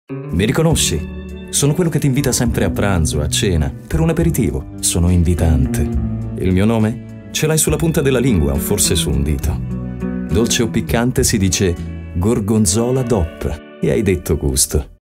Mi riconosci? Sono quello che ti invita sempre a pranzo, a cena, per un aperitivo. Sono invitante. Il mio nome? Ce l'hai sulla punta della lingua o forse su un dito. Dolce o piccante si dice gorgonzola DOP e hai detto gusto.